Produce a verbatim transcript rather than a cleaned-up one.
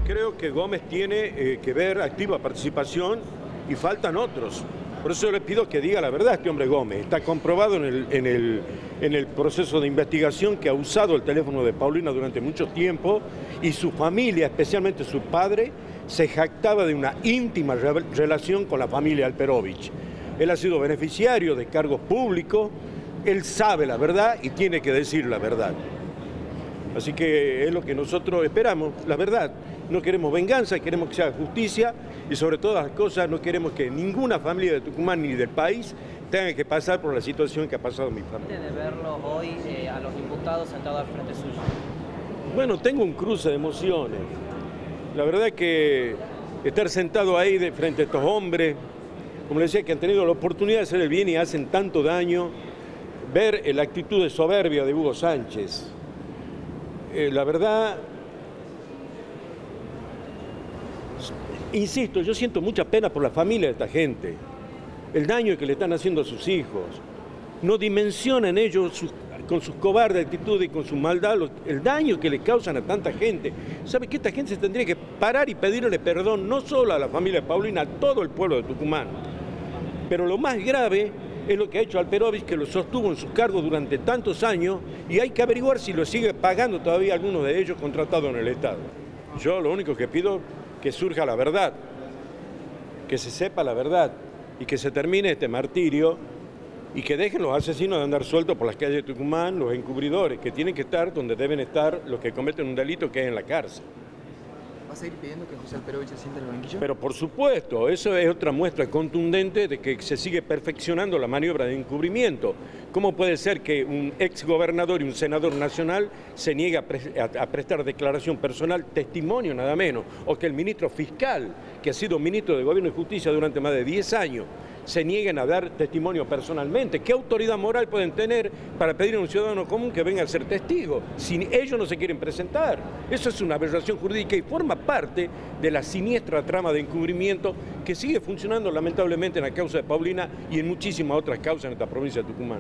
Creo que Gómez tiene eh, que ver activa participación y faltan otros. Por eso le pido que diga la verdad este hombre Gómez. Está comprobado en el, en el, en el proceso de investigación que ha usado el teléfono de Paulina durante mucho tiempo y su familia, especialmente su padre, se jactaba de una íntima re relación con la familia Alperovich. Él ha sido beneficiario de cargos públicos, él sabe la verdad y tiene que decir la verdad. Así que es lo que nosotros esperamos, la verdad. No queremos venganza, queremos que se haga justicia y sobre todas las cosas no queremos que ninguna familia de Tucumán ni del país tenga que pasar por la situación que ha pasado mi familia. De verlos hoy eh, a los imputados sentados al frente suyo. Bueno, tengo un cruce de emociones. La verdad es que estar sentado ahí de frente a estos hombres, como les decía, que han tenido la oportunidad de hacer el bien y hacen tanto daño, ver la actitud de soberbia de Hugo Sánchez, eh, la verdad, insisto, yo siento mucha pena por la familia de esta gente, el daño que le están haciendo a sus hijos. No dimensionan ellos sus, con sus cobardes actitudes y con su maldad los, el daño que le causan a tanta gente. ¿Sabe que esta gente se tendría que parar y pedirle perdón no solo a la familia de Paulina, a todo el pueblo de Tucumán? Pero lo más grave es lo que ha hecho Alperovich, que lo sostuvo en sus cargos durante tantos años y hay que averiguar si lo sigue pagando todavía algunos de ellos contratados en el Estado. Yo lo único que pido es que surja la verdad, que se sepa la verdad y que se termine este martirio y que dejen los asesinos de andar sueltos por las calles de Tucumán, los encubridores, que tienen que estar donde deben estar los que cometen un delito, que es en la cárcel. ¿Vas a ir pidiendo que José Alperovich se siente en el banquillo? Pero por supuesto, eso es otra muestra contundente de que se sigue perfeccionando la maniobra de encubrimiento. ¿Cómo puede ser que un exgobernador y un senador nacional se niegue a, pre a, a prestar declaración personal, testimonio nada menos, o que el ministro fiscal, que ha sido ministro de Gobierno y Justicia durante más de diez años, se nieguen a dar testimonio personalmente? ¿Qué autoridad moral pueden tener para pedir a un ciudadano común que venga a ser testigo si ellos no se quieren presentar? Eso es una aberración jurídica y forma parte de la siniestra trama de encubrimiento que sigue funcionando lamentablemente en la causa de Paulina y en muchísimas otras causas en esta provincia de Tucumán.